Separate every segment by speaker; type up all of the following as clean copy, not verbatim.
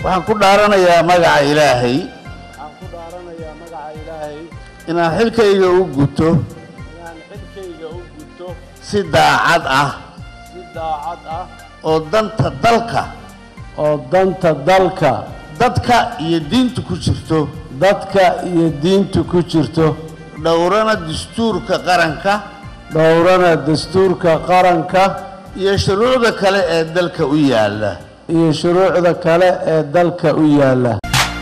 Speaker 1: waxaan ku dhaaranayaa magaca Ilaahay inaan xilkayga u guto si daacad ah oo danta dalka dadka iyo diintu ku jirto dhowrana dastuurka qaranka iyo shuruucda kale ee dalka u yaala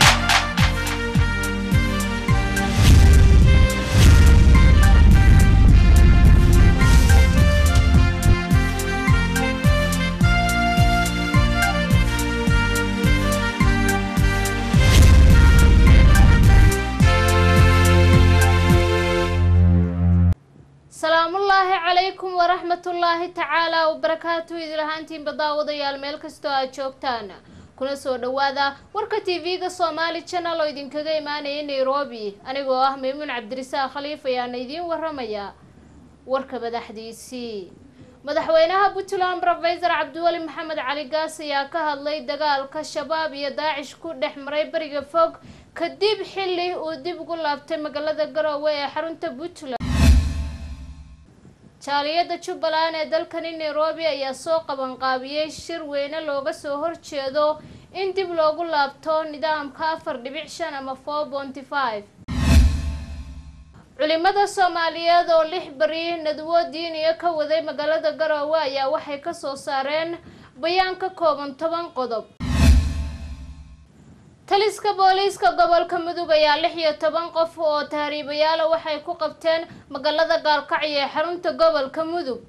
Speaker 2: عليكم ورحمة الله تعالى وبركاته إذا لهانتين بداوضة يالميل كستو أجوكتان كنا سوى دوادا وركا تيفيغا صومالي چانالو إذن كغا إيماني نيروبي أنيقو أحمي من عبد الرساء خليفة يا نيدين ورميا وركا بدا حديثي مدحوينها بوتلان بروفيسور عبدولي محمد علي قاسي يا كهالي دقال كالشباب يا داعش كودح مري بريغا فوق كديب حلي وديب قلابتي مقالة قراوية حرونتا بوتلان jaaliyada Jubbaland ee dalkani Nairobi ayaa soo qaban qaabiyay shir weyn looga soo horjeedo in dib loogu laabto nidaamka 4.5 ama 4.5 culimada Soomaaliyeed oo 6 bari nadwo diiniye ka waday magaalada Garowe ayaa waxay ka soo saareen bayaan ka kooban 10 qodob taliska booliiska gobolka Mudug ayaa 16 qof oo tahriibayaal waxay ku qabteen magaalada Gaalkacyo ee xarunta gobolka Mudug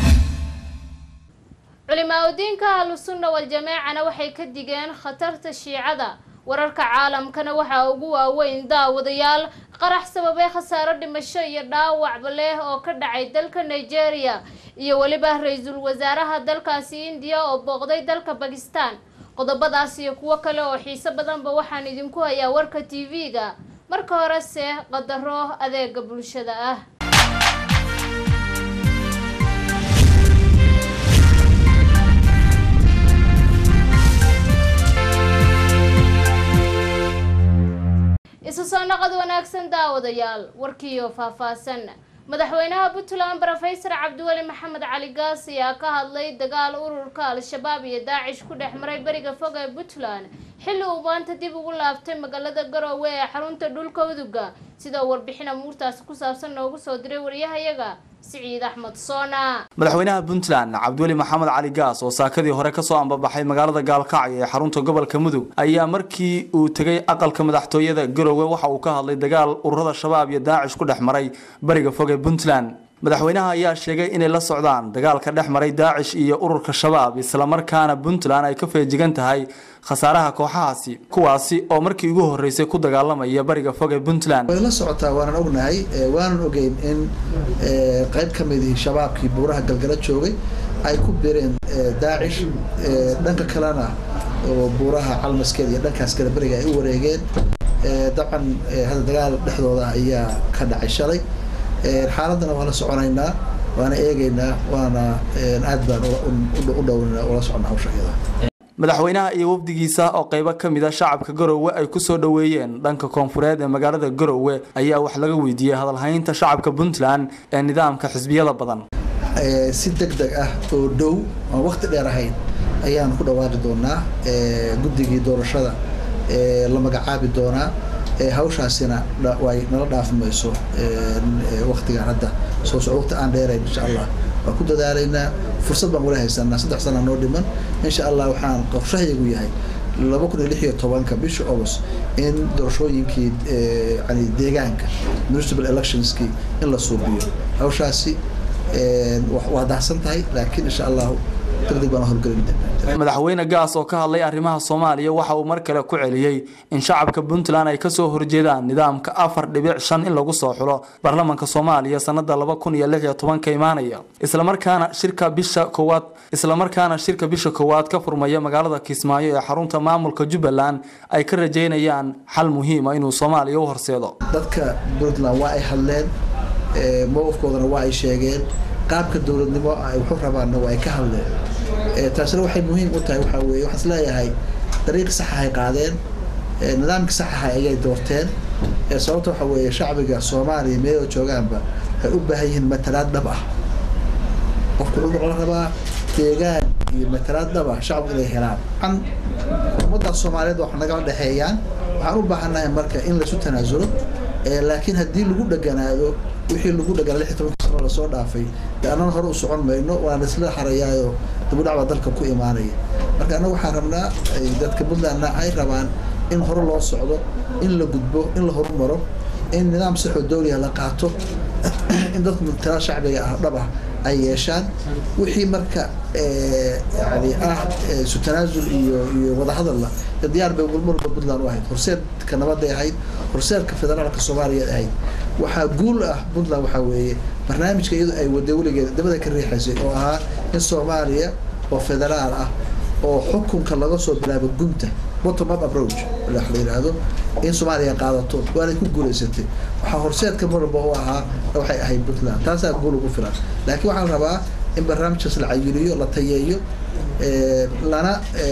Speaker 2: culimaadoodinka Ahlusunna wal Jamaacana waxay ka digeen khatarta Shiicada wararka caalamkana waxa ugu waaweyn daawadayaal qarax sababay khasaaro dhimasho iyo dhaawac leh oo ka dhacay dalka Nigeria iyo waliba ra'iisul wasaaraha dalkaasi India oo booqday dalka Pakistan qodobadaas iyo kuwa kale oo xiiso badanba waxaan idinku hayaa warka TV-ga marka hore se qadaro adeega bulshada ah isu soo noqod wanaagsan daawadayaal warkiyo faahfaahsan madaxweynaha Puntland Professor Cabdiwali Maxamed Cali Gaas ayaa ka hadlay dagaal ururka Al-Shabaab iyo Daacish ku dhex maray bariga fog ee Puntland xilli uu maanta dib ugu laabtay magaalada Garowe ee xarunta dhulka Uduga sida warbixin amuurtaas ku saabsan noogu soo diray wariyahayaga Siciid Axmed Soona
Speaker 3: madaxweynaha Puntland Cabdiwali Maxamed Cali Gaas oo saakadii hore ka soo ambabaxay magaalada Gaalkacyo ee xarunta gobolka Mudug ayaa markii uu tagay aqalka madaxtooyada Garowe waxa uu ka hadlay dagaal ururada Shabaab iyo Daacish ku dhex maray bariga fog ee Puntland madaxweynaha ayaa sheegay inay la socdaan dagaalka dhex maray Daacish iyo ururka Shabaab isla markaana Puntland ay ka feejigan tahay khasaaraha kooxahaasi kuwaasi oo markii ugu horeysay ku dagaalamaya bariga fog ee Puntland
Speaker 4: way la socotaa waan ognahay waan ogeyn in qayb kamid ah shabaabkii buuraha galgala joogay ay ku bireen Daacish dhanka kalena oo buuraha calmaskeed iyo dhankaas kale bariga ay u wareegeen dabcan hada dagaal dhexdooda ayaa ka dhacay shalay xaaladana waa la soconaynaa waana eegaynaa waana aad baan u dhowrnaa oo la soconaa hawsheeda
Speaker 3: madaxweynaha iyo wafdigiisa oo qayb ka mid ah shacabka Garowe ay ku soo dhaweeyeen dhanka koonfureed ee magaalada Garowe ayaa wax laga weydiiyay hadalhaynta shacabka Puntland ee nidaamka xisbiyada badan
Speaker 4: si degdeg ah oo dhow oo waqti dheer ahayn ayaan ku dhawaaqi doonaa guddigii doorashada la magacaabi doonaa hawshaasina way nala dhaafmayso waqtigan hadda soo socodta aan dheerayn insha Allah waa ku dadaalaynaa fursad baan wada haysanaa 3 sano noo dhiman insha Allah waxaan qorshahaygu yahay 2016 bisha August in doorashooyinkii deegaanka municipal electionski in la suubiyo hawshaasi waa dahsan tahay laakiin insha Allah
Speaker 3: madaxweyne Gaas oo ka hadlay arrimaha Soomaaliya waxa uu mar kale ku celiyay in shacabka Puntland ay ka soo horjeedaan nidaamka 4.5 in lagu soo xulo baarlamaanka Soomaaliya sanada 2016 ka imaanaya isla markaana shirka bisha koowaad ka furmaya magaalada Kismaayo ee xarunta maamulka Jubbaland ay ka rajeynayaan xal muhiim ah inuu Soomaaliya u horseedo
Speaker 4: dadka Puntland waa ay hadleen mowqifkoodana waa ay sheegeen qaabka dawladnimo ay wuxuu rabaana waa ay ka hadleen taasina waxay muhiim u tahay waxa weeye waxa isleeyahay dariiq sax ah ay qaadeen nidaamka sax ah ayay doorteen sababta waxa weeye shacbiga Soomaaliya meel joogaanba ay u baahan yihiin matalaad dhab ah qofku wuxuu rabaa deegaan iyo matalaad dhab ah shacbiga inay helaan ummadda Soomaaliyeed waxa naga dhaxeeyaan waxaan u baahanahay marka in la isu tanaasulo laakiin haddii lagu dhaganaado wixii lagu dhagan 16 sano la soo dhaafay aanan hore u socon mayno waan isla xarayaayo dib u dhac dalka ku imaanaya marka anagu waxaan rabnaa dadka Puntland ay rabaan in hore loo socdo in la gudbo in la horumaro in nidaam sax oo dawli ah la qaato in dadku matalaad shacbiga ah dhab ah ay yeeshaan wixii marka yani su tanaasul iyo wada hadal la diyaar bay marba Puntland u ahayd horseedka nabadda ahayd horseedka federaalka Soomaaliya ahayd waxa guul ah Puntland waxa weeye barnaamijka iyadu ay wada waligeed dabada ka riixaysay oo ahaa in Soomaaliya oo federaal ah oo xukunka laga soo bilaabo gunta bottom up approach la xiriirado in Soomaaliya qaadato waa ku guuleysatay waxa horseedka marba oo ahaa waxay ahayd Puntland taasa guul ugu filan laakiin waxaan rabaa in barnaamijkaas la cayiliyo la tayeeyo lana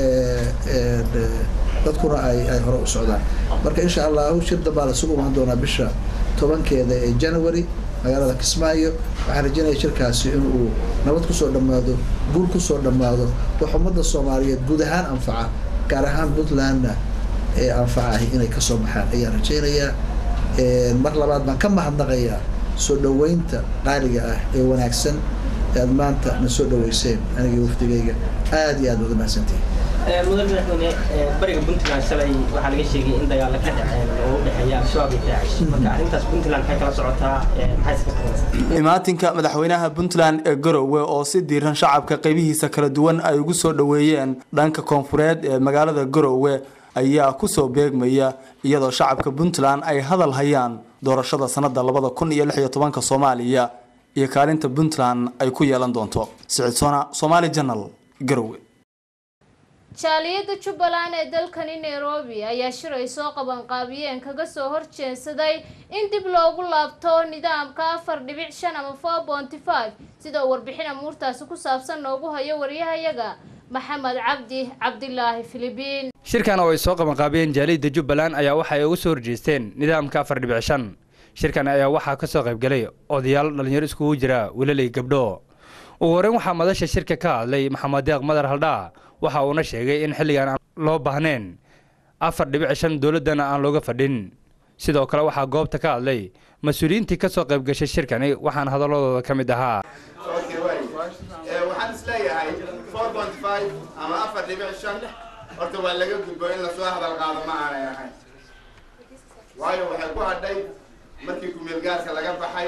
Speaker 4: dadkuna ay hore u socdaan marka insha Allah shir dambaa la sugu imaan doonaa bisha 10keeda ee January magaalada Kismaayo waxaan rajaynayaa shirkaasi inuu nabad ku soo dhamaado guul ku soo dhamaado wax ummadda Soomaaliyeed guud ahaan anfaca gaar ahaan Puntland ee anfacahay inay ka soo baxaan ayaan rajaynayaa mar labaad baan ka mahadnaqayaa soo dhaweynta qaaliga ah ee wanaagsan ee maanta na soo dhaweyseen aniga wafdigayga aad iyo aad uga mahadsantahay
Speaker 5: madaxweyne bariga Puntland shalay waxa laga sheegay in dagaal ka dhacay oo u dhaxeeya Shabaab iyo Daesh marka arrintaas Puntland waxay kala socotaa maxay iska tahay
Speaker 3: imaatinka madaxweynaha Puntland ee Garowe oo si diiran shacabka qaybihiisa kala duwan ay ugu soo dhaweeyeen dhanka koonfureed ee magaalada Garowe ayaa ku soo beegmaya iyadoo shacabka Puntland ay hadal hayaan doorashada sanadda 2016 Soomaaliya iyo kaalinta Puntland ay ku yeelan doonto Siciid Soona Somali Channel Garowe
Speaker 2: jaaliyada Jubbaland ee dalkani Nairobi ayaa shiray soo qaban qaabiyeen kaga soo horjeesaday in dib loogu laabto nidaamka 4.5 ama 4.5 sida warbixin amuurtaasi ku saabsan noogu hayo wariyahayaga Maxamed Cabdilaahi Filibiin
Speaker 6: shirkan oo ay soo qaban qaabiyeen jaaliyada Jubbaland ayaa waxa ay ugu soo horjeesteen nidaamka 4.5 shirkan ayaa waxa ka soo qayb galay odayaal dhalinyaro isku jira wiilal gabdho ugu horreyn waxa madasha shirka ka hadlay Maxamed Deeq Madar Haldhaa waxa uu na sheegay in xilligan loo baahneen 4.5 dawladana aan looga fadhin sidoo kale waxa goobta ka hadlay mas'uuliyiintii ka soo qayb gashay shirkani waxaan hadaladooda ka mid ahaa
Speaker 7: waxaan isleeyahay 4.5 ama 4.5 horta waa laga gudbo in la soo hadal qaado ma aanay ahayn waayo waxay ku hadhay markii kumeel gaarka laga baxay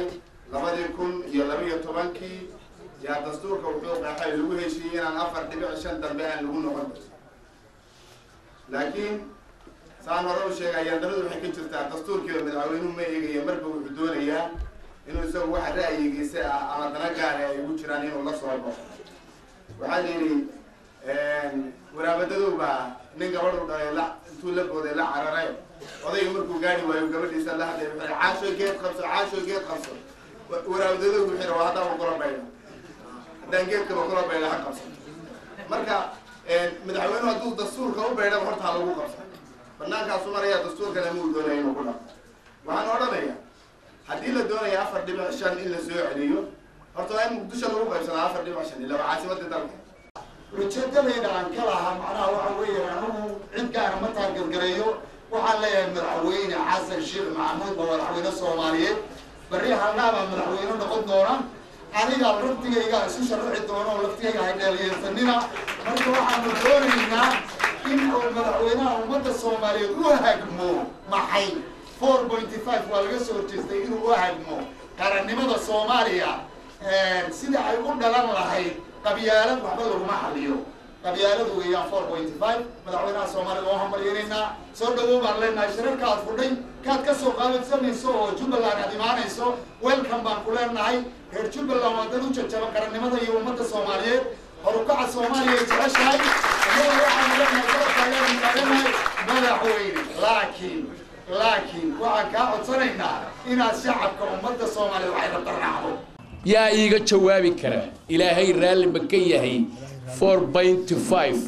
Speaker 7: 2012kii yaa dastuurka wuxuu qeexay lagu heshiiyay inaan 4.5 dambe aan lagu noqon laakiin saan hore u sheegay yandaladu waxay ka jirtaa dastuurkii madaxweynuhu ma eegaya marba wuxuu doonayaa inuu isagu waxa ra'yigiisa ama dana gaar ah ay ugu jiraan inuu la soo baxo waxaa la yidhi waraabadadu baa nin gabadhu dhalay intuu la booday la cararay odayga markuu gaari waayo gabadhiisa la hadlay wuxuu caasho geed qabso waraabadadu wuxuu rabaa haddaan u kula bayno haddaan geedka u kula bayno ha qabso marka madaxweynuhu hadduu dastuurka u baydhaba horta ha lagu qabso bannaankaasu maraya dastuurkana muu doonaya inuu ku dhaqo waxaan odhanayaa haddii la doonaya 4.5 in la soo celiyo horta waa in Muqdisho lagu qaybsanaa 4.5 ilaa caasimadda dalka
Speaker 8: ujeedadayda aan ka lahaa macnaha waxa weeye anigu cid gaara ma taageergareeyo waxaan leeyahay madaxweyne xasan sheekh maxamuud waa madaxweyne Soomaaliyeed bari halnaaba madaxweyne noqon doona aniga laftigayga isu sharxi doono laftigayga haydheelyeelsanina marka waxaanu doonaynaa in uu madaxweynaha ummadda Soomaaliyeed u hagmo maxay 4.5 waa laga soo horjeestay inuu u hagmo qarannimada Soomaaliya sida ay u dhalan lahayd qabyaalad waxba laguma xaliyo qabyaaladu weeyaan 4.5 madaxweynaha Soomaaliya oo hambalyeynayna soo dhawow baan leenahay shirarka aad fudhay kaad ka soo qaadaysanayso oo Jubbaland aad imaanayso welcome baan ku leenahay reer Jubbaland waa dad u jajaban qarannimada iyo ummadda Soomaaliyeed horukaca Soomaaliya jeceshahay waxaan leenahay madaxweyne laakiin waxaan kaa codsanaynaa inaad shacabka ummadda Soomaaliyeed waxay rabtaan
Speaker 9: yaa iiga jawaabi kara ilaahay raalli ma ka yahay 4.5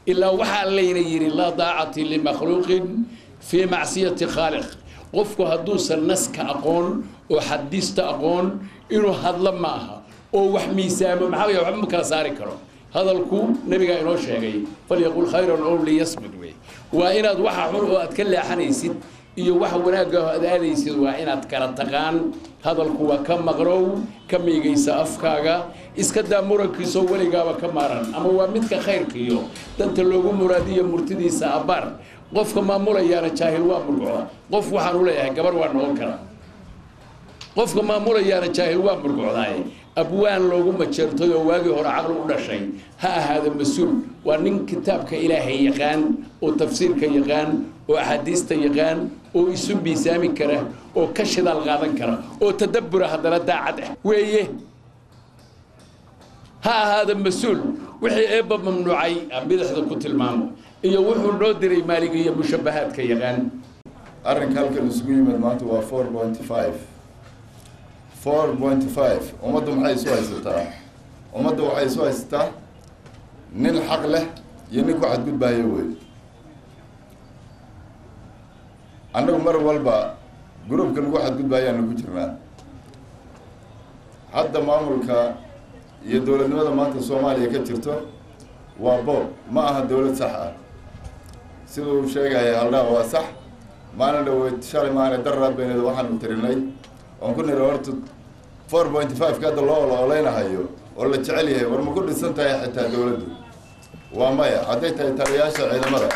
Speaker 9: إلا وحا لينا يري لا ضاعة لمخلوق في معصية خالق قفكو هدوس الناس كأقون وحديث تأقون إنه هذا معها أو وحمي سام معاوية وحمي كرساري كرو هذا الكو نبي قال إنه شيء فليقول خيرا أو ليصمت به وإن أدوحى حلو أتكلم حنيسد iyo wax wanaaga aadaysid waa inaad kala taqaan hadalku waa ka maqrow ka miigaysa afkaaga iska daa murankiisa waligaaba ka maaran ama waa midka khayrkiyo danta loogu muraadiyo murtidiisa abar qofka maamulayaana jaahil waa murqo qof waxaan u leeyahay gabar waa noqon kara qofka maamulayaana jaahil waa murqodaay abwaan loogu majeertay oo waagi hore aqal u dhashay ha ahaada mas'uul waa nin kitaabka ilaahay yaqaan oo tafsiirka yaqaan oo ahadiista yaqaan oo isu biisaami kara oo ka shidaal qaadan kara oo tadabbura hadana daacad ah weeye ha ahaada mas'uul wixii eebba mamnuucay bidixda ku tilmaamo iyo wuxuu loo diray maaliga iyo mushabahaadka yaqaan
Speaker 10: arrinka halkan isugu yimid maanta waa 4.5 ummaddu maxay soo haysataa ummaddu waxay soo haysataa nin xaq leh iyo nin ku xadgudbaayo weey annagu mar walba gruubka lagu xadgudbaayaan ku jirnaa hadda maamulka iyo dowladnimada maanta Soomaaliya ka jirto waa boob ma aha dowlad sax ah sidoo uu sheegay halda waa sax maana dhaweyd shalay maana darraad beenada waxaan u tirinay oo ku niro horta 4.5 ka loo oleynayo oo la jecel yahay war ma ku dhisan tahay xitaa dowladdu waa maya haday tahay taliyaasha ciidamada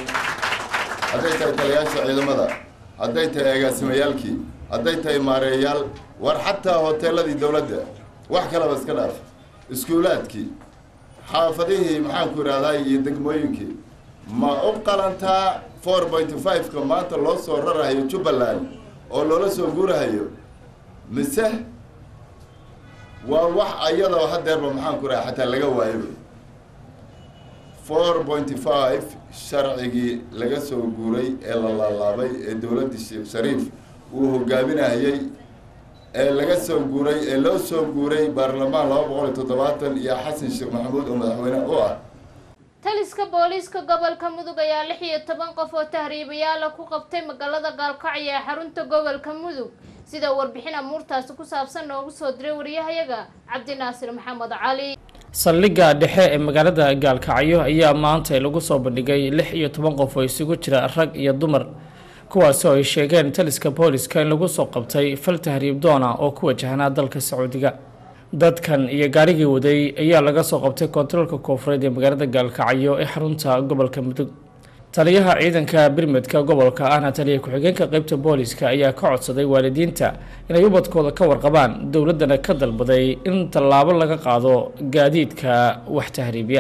Speaker 10: hadday tahay agaasimayaalkii hadday tahay maareeyaal war xataa hoteeladii dowladda wax kale ba iska dhaaf iskuulaadkii xaafadihii maxaan ku yiraahdaa iyo degmooyinkii ma u qalantaa 4.5 ka maanta loo soo rarayo Jubbaland oo loola soo guurahayo mise waa wax ayada hadeerba maxaan ku yiraahdaa xataa laga waayo 4.5 sharcigii laga soo guuray ee la laalaabay ee dowladda Sheekh Shariif uu hogaaminayay ee laga soo guuray ee loo soo guuray baarlamaan 270 iyo Xasan Sheekh Maxamuud oo madaxweyne u ah
Speaker 2: taliska booliiska gobolka Mudug ayaa 16 qof oo tahriibayaal ku qabtay magaalada Gaalkacyo ee xarunta gobolka Mudug sida warbixin amuurtaas ku saabsan noogu soo diray wariyahayaga Cabdinaasir Maxamed Cali
Speaker 11: saldhigga dhexe ee magaalada Gaalkacyo ayaa maanta lagu soo bandhigay 16 qof oo isugu jira rag iyo dumar kuwaas oo ay sheegeen taliska booliiska in lagu soo qabtay fal tahriib doona oo ku wajahnaa dalka Sacuudiga dadkan iyo gaarigii waday ayaa laga soo qabtay kontaroolka koonfureed ee magaalada Gaalkacyo ee xarunta gobolka Mudug taliyaha ciidanka birmadka gobolka ahna taliye ku-xigeenka qaybta booliiska ayaa ka codsaday waalidiinta inay ubadkooda ka warqabaan dowladana ka dalbaday in tallaabo laga qaado gaadiidka wax tahriibiya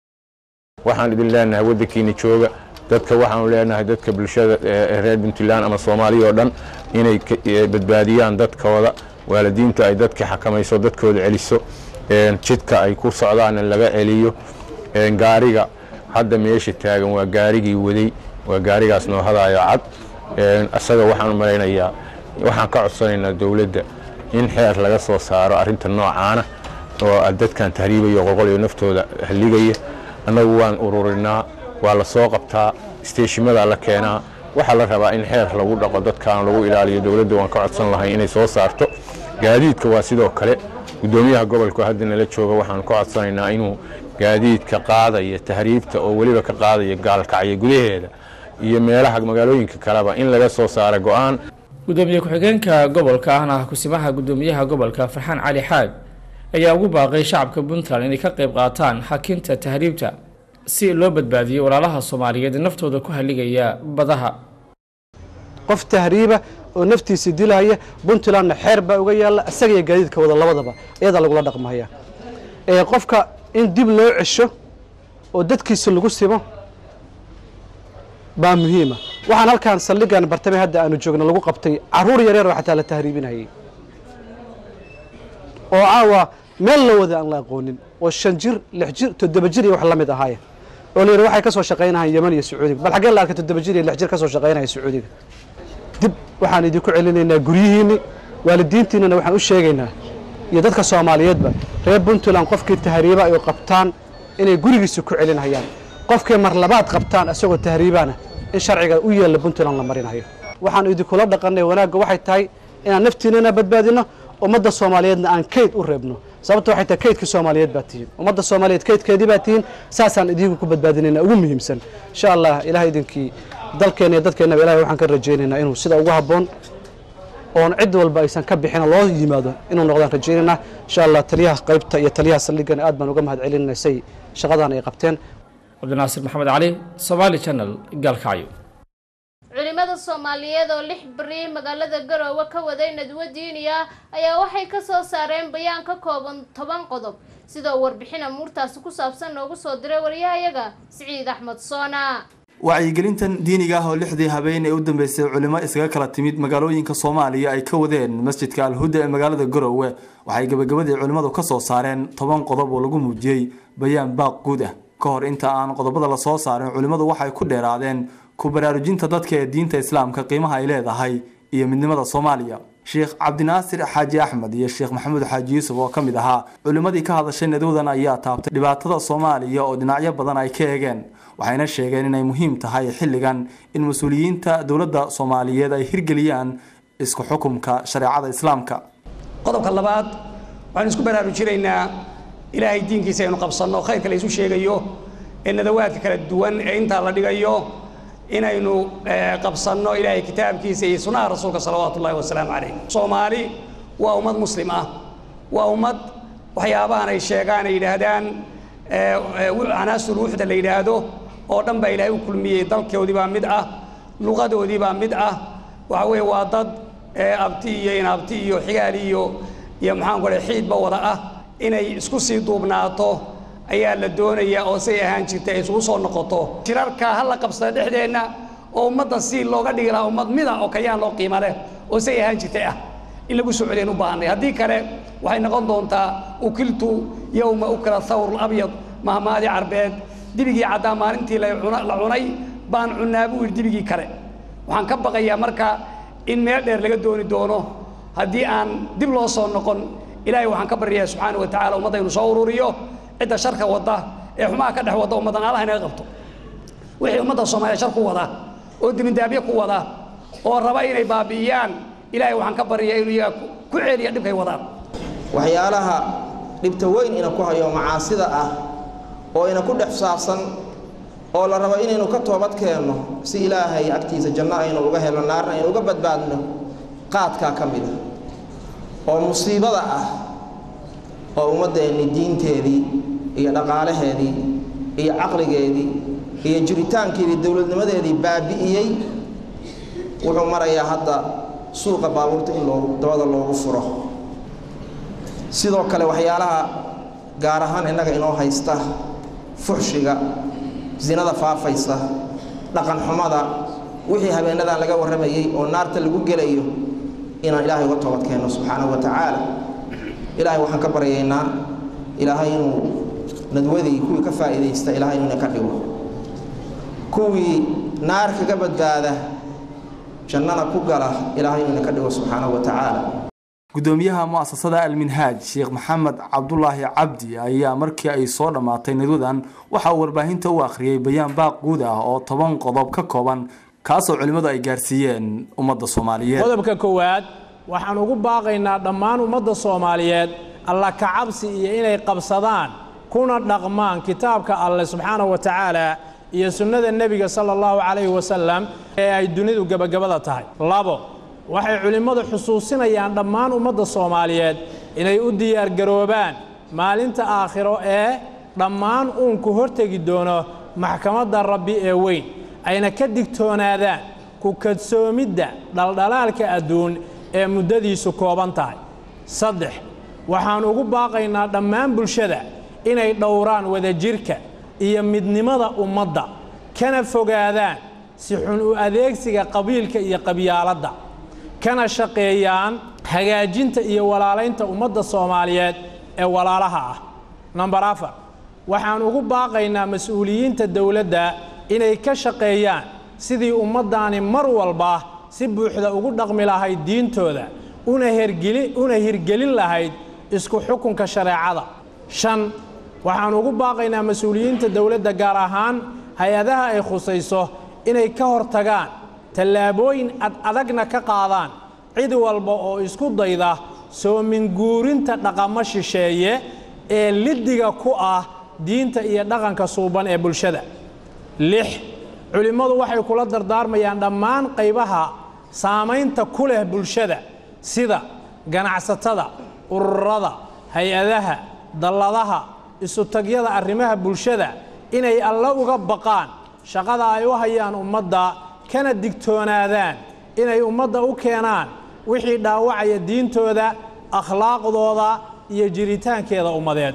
Speaker 12: waxaan idin leenahay waddankiina jooga dadka waxaan leenahay dadka bulshada reer Puntland ama Soomaaliya oo dhan inay badbaadiyaan dadkooda waalidiintu ay dadka xakamayso dadkooda celiso jidka ay ku socdaan laga celiyo gaariga hadda meesha taagan waa gaarigii waday waa gaarigaas noo hadayo cad asaga waxaan mareynayaa waxaan ka codsanaynaa dawladda in xeer laga soo saaro arinta noocaana oo dadkan tahriibayo qoqoliyo naftooda haligaya anagu waan ururinaa waa la soo qabtaa isteeshimada la keenaa waxa la rabaa in xeer lagu dhaqo dadkan lagu ilaaliyo dawladda waan ka codsan lahay inay soo saarto gaadiidka waa sidoo kale gudoomiyaha gobolka hadda nala jooga waxaan ka codsanaynaa inuu gaadiidka qaadaya tahriibta oo waliba ka qaadaya Gaalkacyo gudaheeda iyo meelaha magaalooyinka kaleba in laga soo saaro go'aan
Speaker 11: gudoomiye ku-xigeenka gobolka ahna kusimaha gudoomiyaha gobolka Farxaan Cali Xaad ayaa ugu baaqay shacabka Puntland inay ka qayb qaataan xakinta tahriibta si loo badbaadiyo walaalaha Soomaaliyeed naftooda ku haligaya badaha
Speaker 13: qof tahriiba oo naftiisa dilaya Puntland xeer ba uga yaala asaga iyo gaadiidka wada labadaba iyada lagu la dhaqmaya qofka in dib loo cesho oo dadkiisa lagu sibo baa muhiima waxaan halkaan saldhigan bartame hadda aanu joogno lagu qabtay caruur yaryar oo xataa la tahriibinayay oo caawa meel la wada aan la aqoonin oo 5 jir 6 jir 7 jir iyo wax la mid ahaayeen oo leeyahay waxay ka soo shaqeynayaan Yemen iyo Sacuudiga bal xagee la arkay 7 jir iyo 6 jir ka soo shaqeynaya Sacuudiga dib waxaan idinku celinaynaa guryihiinni waalidiintiina waxaan u sheegaynaa iyo dadka Soomaaliyeedba reer Puntland qofkii tahriiba ay qabtaan inay gurigiisa ku celinayaan qofkii mar labaad qabtaan asagoo tahriibana in sharciga u yeela Puntland la marinayo waxaan idinkula dhaqanay wanaagga waxay tahay inaan naftiinana badbaadino ummadda Soomaaliyeedna aan kayd u reebno sababtoo waxay tahay kaydka Soomaaliyeed baa tihiin ummadda Soomaaliyeed kaydkeedii baa tihiin saasaan idinku ku badbaadinayna ugu muhiimsan insha Allah ilaahay idinkii dalkeena iyo dadkeena ilaahay waxaan ka rajaynaynaa inuu sida ugu habboon oon cid walba aysan ka bixin loo yimaado inuu noqdaan rajaynaynaa insha Allah taliyaha qaybta iyo taliyaha saldhigana aad baan uga mahadcelinaynaa say shaqadan ay qabteen
Speaker 11: Cabdinaasir Maxamed Cali Somali Channel Galkacyo
Speaker 2: culimada Soomaaliyeed oo 6 bari magaalada Garowe ka waday nadwo diiniya ayaa waxay ka soo saareen bayaan ka kooban 10 qodob sida warbixin amuurtaas ku saabsan noogu soo diray wariyahayaga Saciid Axmed Soona
Speaker 3: wacyigelintan diiniga ah oo 6dii habeen ee u dambeysay culimo isaga kala timid magaalooyinka Soomaaliya ay ka wadeen masjidka Al-Huda ee magaalada Garowe waxay gabagabadii culimadu ka soo saareen 10 qodob oo lagu muujiyay bayaan baaq guud ah ka hor inta aan qodobada la soo saarin culimadu waxay ku dheeraadeen ku baraarujinta dadka ee diinta islaamka qiimaha ay leedahay iyo midnimada Soomaaliya Sheekh Cabdinaasir Xaaji Axmed iyo Sheekh Maxamuud Xaaji Yuusuf oo kamid ahaa culimadii ka hadashay nadwadan ayaa taabtay dhibaatada Soomaaliya oo dhinacyo badan ay ka eegeen waxayna sheegeen inay muhiim tahay xilligan in mas'uuliyiinta dawladda Soomaaliyeed ay hirgeliyaan isku xukunka shariicada islaamka
Speaker 14: qodobka labaad waxaan isku baraarujinaynaa ilaahay diinkiisa inuu qabsano khayrka la isu sheegayo in nadawaadka kala duwan ee inta la dhigayo inaynu qabsano ilaahay kitaabkiisa iyo sunnada rasuulka sallallahu wasallam alayhi Soomaali waa ummad muslim ah waa ummad waxyaabahan ay sheegaan ay yiraahdaan anaasul wuxda la yiraahdo oo dhan baa ilaahay u kulmiyay dalkoodii baa mid ah luqadoodii baa mid ah waxa weeye waa dad abti iyo xigaali iyo maxaan ku leeyahay xiidba wada ah inay isku sii duubnaato ayaa la doonayaa oo say ahaan jirtay ay isugu soo noqoto shirarka hal la qabsada dhexdeena oo ummadda si looga dhigi lahaa ummad mida oo kayaan loo qiimo leh oo say ahaan jirtay ah in lagu soo celin u baahnay haddii kale waxay noqon doontaa ukiltu yawma ukra thawr al-abyad mahmaadi carbeed dibigii caddaa maalintii la cunay baan cunaa buu yidhi dibigii kale waxaan ka baqayaa marka in meel dheer laga dooni doono haddii aan dib loo soo noqon ilaahay waxaan ka baryayaa subxaanahu wa tacaala ummadda inuu soo ururiyo cidda sharka wada ee xumaha ka dhex wada ummaddan Allah inaga qabto wixii ummadda Soomaaliya shar ku wada oo dibindaabyo ku wada oo raba inay baabi'iyaan ilaahay waxaan ka baryayaa inuu iyaga ku celiyo dhibkay wadaan
Speaker 15: waxyaalaha dhibta weyn ina ku hayo macaasida ah oo ina ku dhex saabsan oo la rabo inaynu ka toobad keenno si ilaahay agtiisa janno aynu uga helno naarna aynu uga badbaadno qaadka ka mid ah oo musiibada ah oo ummaddeeni diinteedii iyo dhaqaalaheedii iyo caqligeedii iyo jiritaankeedii dawladnimadeedii baabi'iyey wuxuu marayaa hadda suuqa baabuurta in dabada loogu furo sidoo kale waxyaalaha gaar ahaan innaga inoo haysta fuxshiga zinada faafaysa dhaqan xumada wixii habeenadan laga warramayay oo naarta lagu gelayo inaan ilaahay uga toobad keenno subxaanahu wa tacaala ilaahay waxaan ka baryaynaa ilaahay inuu nadwadii kuwii ka faa'iidaysta ilaahay inuu ka dhigo kuwii naar kaga badbaada jannana ku gala ilaahay inuu ka dhigo subxaanahu wa tacaala
Speaker 3: gudoomiyaha mu'assasada Al-Minhaj Sheekh Maxamed Cabdullaahi Cabdi ayaa markii ay soo dhamaatay nadwadan waxa uu warbaahinta u akhriyay bayaan baaq guud ah oo 10 qodob ka kooban kaasoo culimadu ay gaarsiiyeen ummadda Soomaaliyeed
Speaker 16: qodobka koowaad waxaan ugu baaqaynaa dhammaan ummadda Soomaaliyeed Allah ka cabsi iyo inay qabsadaan kuna dhaqmaan kitaabka Allah subhanahu wa ta'ala iyo sunnada nabiga sallallahu alayhi wasallam ee ay dunidu gabagabada tahay labo waxay culimadu xusuusinayaan dhammaan ummadda Soomaaliyeed inay u diyaar garoobaan maalinta aakhiro ee dhammaan uunku hortagi doono maxkamadda Rabbi ee weyn ayna ka digtoonaadaan ku kadsoomidda dhaldhalaalka adduun ee muddadiisu kooban tahay saddex waxaan ugu baaqaynaa dhammaan bulshada inay dhowraan wadajirka iyo midnimada ummadda kana fogaadaan si xun u adeegsiga qabiilka iyo qabyaaladda kana shaqeeyaan hagaajinta iyo walaalaynta ummadda Soomaaliyeed ee walaalaha ah number 4 waxaan ugu baaqaynaa mas'uuliyiinta dawladda inay ka shaqeeyaan sidii ummaddaani mar walba si buuxda ugu dhaqmi lahayd diintooda una hirgelin lahayd isku xukunka shareecada 5 waxaan ugu baaqaynaa mas'uuliyiinta dawladda gaar ahaan hay-adaha ay khusayso inay ka hortagaan tallaabooyin adagna ka qaadaan cid walba oo isku dayda soo minguurinta dhaqamo shisheeye ee liddiga ku ah diinta iyo dhaqanka suuban ee bulshada. 6 culimmadu waxay kula dardaarmayaan dhammaan qaybaha saamaynta ku leh bulshada sida ganacsatada, ururada, hay-adaha, dalladaha, isu-tagyada arrimaha bulshada inay alla uga baqaan shaqada ay u hayaan ummadda kana digtoonaadaan inay ummadda u keenaan wixii dhaawacaya diintooda, akhlaaqdooda iyo jiritaankeeda ummadeed.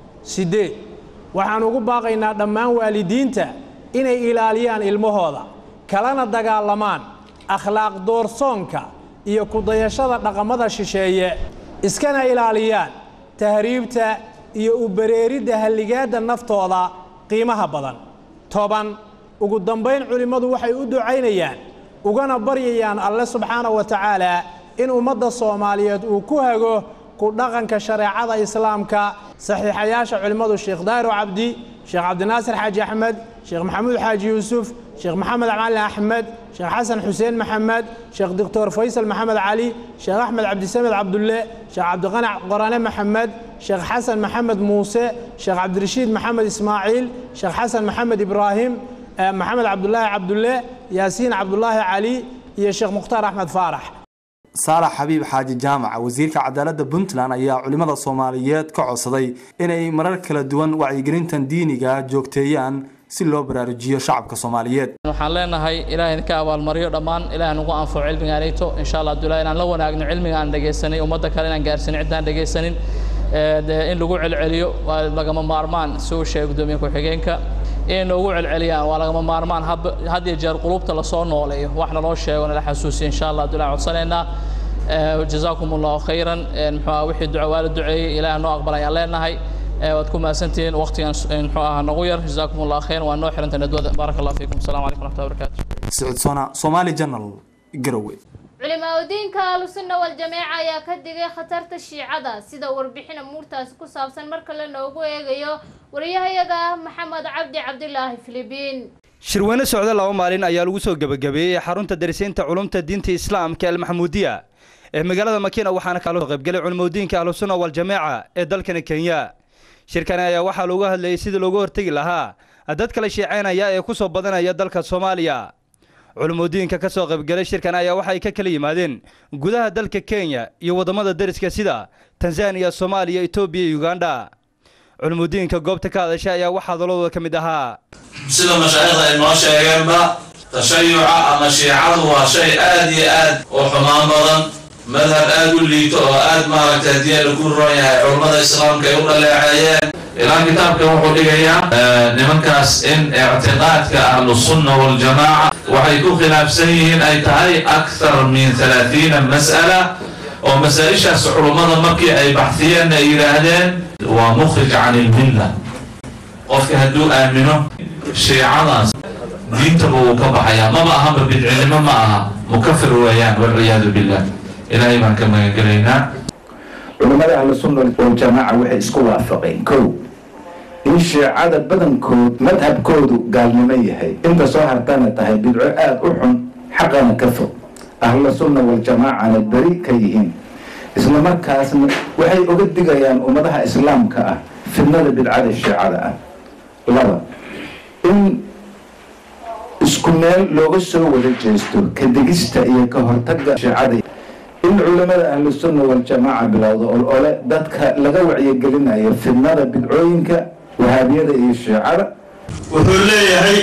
Speaker 16: 8 waxaan ugu baaqaynaa dhammaan waalidiinta inay ilaaliyaan ilmahooda kalana dagaalamaan akhlaaq doorsoonka iyo ku dayashada dhaqamada shisheeye iskana ilaaliyaan tahriibta iyo u bareeridda halligaadda naftooda qiimaha badan. 10 ugu dambayn culimmadu waxay u ducaynayaan ugana baryayaan alle subxaanahu wa tacaala in ummadda Soomaaliyeed uu ku hago ku dhaqanka shareecada islaamka saxiixayaasha culimmadu Sheekh Daahir Cabdi, Sheekh Cabdinaasir Xaaji Axmed, Sheekh Maxamuud Xaaji Yuusuf, Sheekh Maxamed Cali Axmed, Sheekh Xasan Xuseen Maxamed, Sheekh Dr. Faysal Maxamed Cali, Sheekh Axmed Cabdisamed Cabdulle, Sheekh Cabdiqani Qorane Maxamed, Sheekh Xasan Maxamed Muuse, Sheekh Cabdirashiid Maxamed Ismaaciil, Sheekh Xasan Maxamed Ibraahim, Maxamed Cabdullaahi Cabdulle, Yaasiin Cabdullaahi Cali iyo Sheekh Mukhtaar Axmed Faarax.
Speaker 3: saalax xabiib xaaji jaamac wasiirka cadaaladda Puntland ayaa culimada Soomaaliyeed ka codsaday inay marar kala duwan wacyigelintan diiniga joogteeyaan si loo baraarujiyo shacabka Soomaaliyeed.
Speaker 17: waxaan leenahay ilaahay ka abaalmariyo dhammaan ilaahay nagu anfaco cilmiga aanayto insha Allah duulaa inaan la wanaagno cilmiga aan dhageysanay ummadda kale inaan gaarsiin cidaan dhageysanin in lagu celceliyo waa lagama maarmaan soo sheeg gudoomiye ku xigeenka in ugu celceliyaan waa lagama maarmaan had iyo jeer qulubta la soo nooleeyo waxna loo sheego la xasuusiyo insha Allah duulaa codsanayna jazakumullahu khayran muxuu wixii duco wala duceeyay ilaahay noo aqbalaya leenahay waad ku maasantiin waqtigan muxuu ahaa nagu yar jazakumullahu khayran waa noo xirantay nadwada barakallahu fiikum assalamu alaykum wa rahmatullahi wa barakatuh.
Speaker 3: Saud Sona Somali Journal Garowe.
Speaker 2: culimaadudiinka ahlusunna wal jameeca ayaa ka digay khatarta shiicada sida warbixin muurtaas ku saabsan marka la noogu eegayo wariyahayaga Maxamed Cabdi Cabdilaahi Filibiin.
Speaker 6: shirweyne socda 2 maalin ayaa lagu soo gabagabeeyay xarunta darisinta culumta diinta islaamka ee Maxamuudiya ee magaalada Makiina waxaana kala qaybgalay culimaadudiinka ahlusunna wal jameeca ee dalkan Kenya. shirkan ayaa waxa looga hadlayay sidii looga hortagi lahaa dad kala shiiceynaya ee ku soo badanaya dalka Soomaaliya. culimooyinka ka soo qaybgalay shirkan ayaa waxay ka kala yimaadeen gudaha dalka Kenya iyo wadamada dariska sida Tanzania, Soomaaliya, Itoobiya iyo Uganda. culimooyinka goobta ka hadashay ayaa waxa dalooda kamid ahaa
Speaker 18: sida mashaayikha ay noo sheegeenba tashayuca ama shiicadu waa shay aad iyo aad oo xumaan badan madhab aad u liito oo aad maaragtay diin lagu roon yahay culimada islaamka ay u dhaleeceeyeen ilaa kitaabka wuxuu dhigayaa nimankaas in i'tiqaadka ahlusunna wal jamaa waxay ku khilaafsan yihiin ay tahay akthar min 30 mas'ala oo masaa'ishaas culimada markii ay baxthiyeen ay yiraahdeen waa mukhrij can al-milla qofka hadduu aamino shiicadaas diinta buu ka baxayaa maba ahaba bidcinimo ma aha mukafir weeyaan walciyaadu billah ilaahay baan ka magangelaynaa
Speaker 19: culimada ahlusunna wal jamaa waxay isku waafaqeen kow in shiicada badankood madhabkoodu gaalnimo yahay inta soo hartana tahay bidco aad u xun xaqana ka fog ahlusunna wal jamaacana bari ka yihiin isla markaasna waxay uga digayaan ummadaha islaamka ah fitnada bidcada shiicada ah. 2 in isku meel looga soo wada jeesto ka digista iyo ka hortagga shiicada in culimada ahlusunna wal jamaa bilowdo ole dadka laga wacyigelinayo fitnada bidcooyinka wahaabiyada iyo shiicada
Speaker 20: wuxuu leeyahay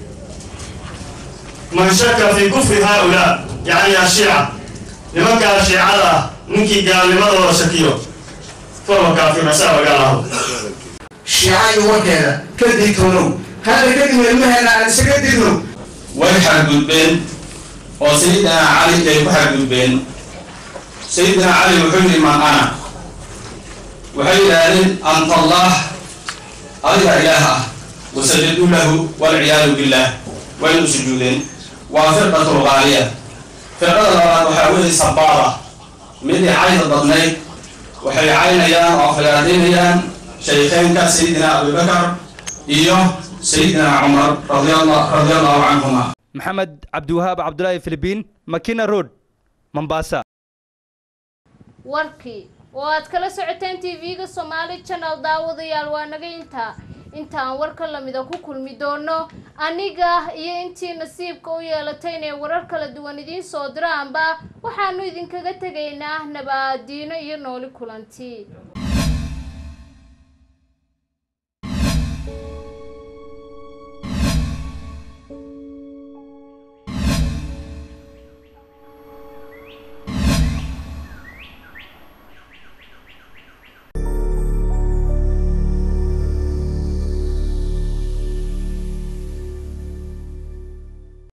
Speaker 20: man shaka fi kufri haula yani ashiica nimanka shiicada ninkii gaalnimadooda shakiyo fahuwa kaafir asaaba gaalahu
Speaker 21: shiicada warkeeda ka digtoonow hada kadib ilmaheena aan isaga digno
Speaker 18: way xadgudbeen oo sayidina cali ay ku xadgudbeen sayidina cali wuxuu yidhi man ana waxay yidhaahdeen anta allah adiga ilaah ah wasajaduu lahu walciyaadu billah waynu sujuudeen waa firqatu lgaaliya firqada labaad waxaa weeye sabaada midii cayda badnayd waxay caynayaan oo aflagaadaynayaan shaykheynka sayidina abubakar iyo sayidina cumar radiyallahu canhuma.
Speaker 6: maxamed cabdiwahaab cabdulaahi filibiin makina road mombasa.
Speaker 2: warkii oo aad kala socoteen TV-ga Somali Channel daawadayaal waa naga intaan warka lamida ku kulmi doono aniga iyo intii nasiibka u yeelatay inay warar kala duwan idin soo diraanba waxaanu idinkaga tagaynaa nabadiino iyo nooli kulanti.